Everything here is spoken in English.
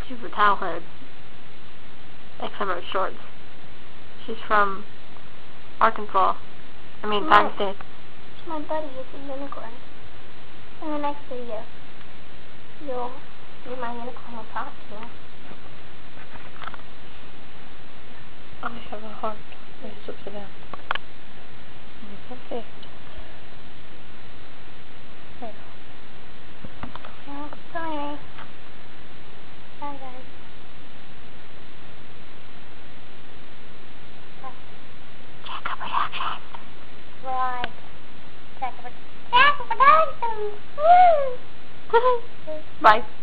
She's a towelhead. Except for shorts. She's from Arkansas. I mean, Pakistan. She's my buddy. It's a unicorn. In the next video, you'll see my unicorn will talk to you. I have a heart. It's upside down. It's okay. There you go. Well, so anyway. Bye, guys. Check production. Right. Check production. Woo! Bye.